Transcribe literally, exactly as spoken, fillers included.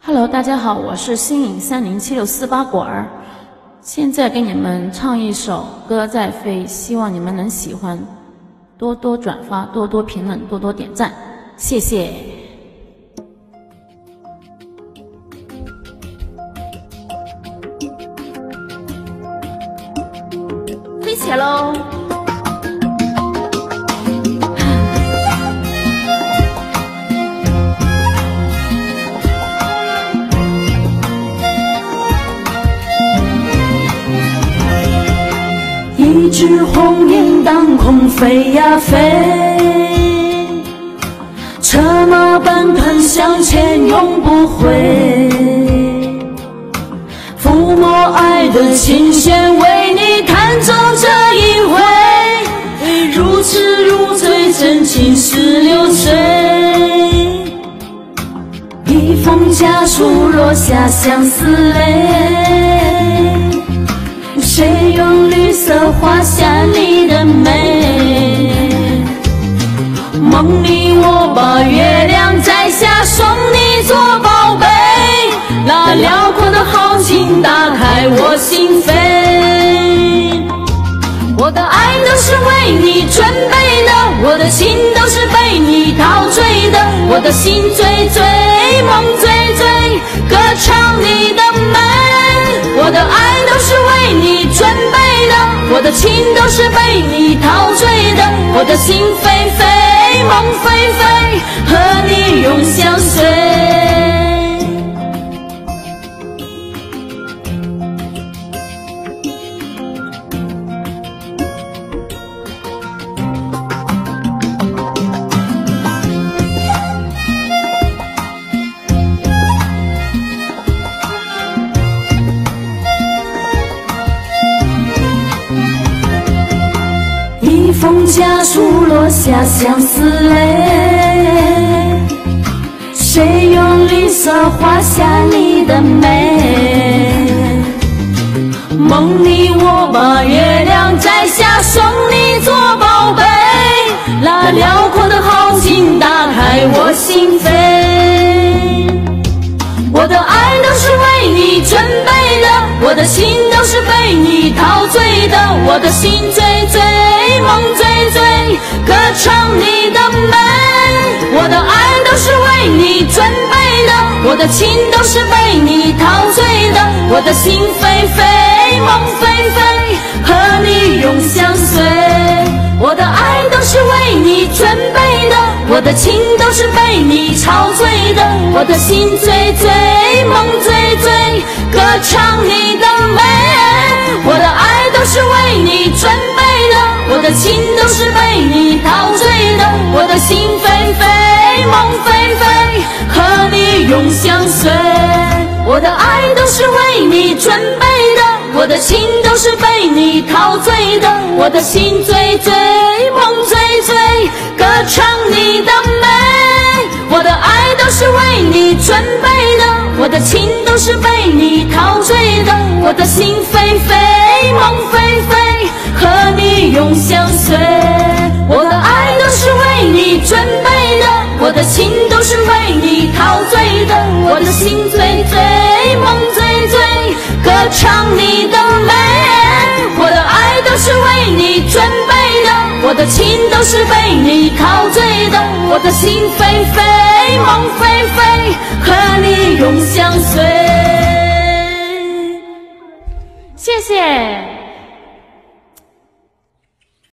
Hello， 大家好，我是星影三零七六四八果儿，现在给你们唱一首《歌在飞》，希望你们能喜欢，多多转发，多多评论，多多点赞，谢谢。飞起来喽！ 一只红雁当空飞呀飞，车马奔腾向前永不回。抚摸爱的琴弦，为你弹奏这一回，如痴如醉，真情似流水。一封家书落下相思泪，谁用绿色画下你的美？梦里我把月亮摘下，送你做宝贝。那辽阔的豪情打开我心扉，我的爱都是为你准备的，我的情都是被你陶醉的，我的心醉醉，梦醉醉，歌唱你的美。我的爱都是为你准备的，我的情都是被你陶醉的，我的心飞飞，梦飞飞，和你永相随。一封家书落下相思泪，谁用绿色画下你的美？梦里我把月亮摘下，送你做宝贝。那辽阔的豪情打开我心扉，我的爱都是为你准备的，我的心都是被你陶醉的，我的心醉醉，梦醉醉，歌唱你的美。我的爱都是为你准备的，我的情都是被你陶醉的，我的心飞飞，梦飞飞，和你永相随。我的爱都是为你准备的，我的情都是被你陶醉的，我的心醉醉，梦醉醉，歌唱你的美。我的爱都是为你准备的，我的情都是被你陶醉的，我的心飞飞，梦飞飞，和你永相随。我的爱都是为你准备的，我的情都是被你陶醉的，我的心醉醉，梦醉醉，歌唱你的美。我的爱都是为你准备的，我的情都是被你陶醉的，我的心飞飞，梦飞飞，和你永相随。我的爱都是为你准备的，我的情都是被你陶醉的，我的心醉醉，梦醉醉，歌唱你的美。我的爱都是为你准备的，我的情都是被你陶醉的，我的心飞飞，梦飞飞，和你永相随。 谢谢。